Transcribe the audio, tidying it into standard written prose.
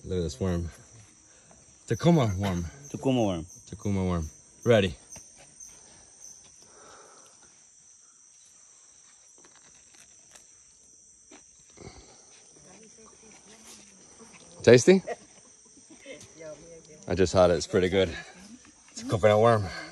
Look at this worm. Tacoma worm. Tacoma worm. Tacoma worm. Ready. Tasty? I just had it. It's pretty good. It's a coconut worm.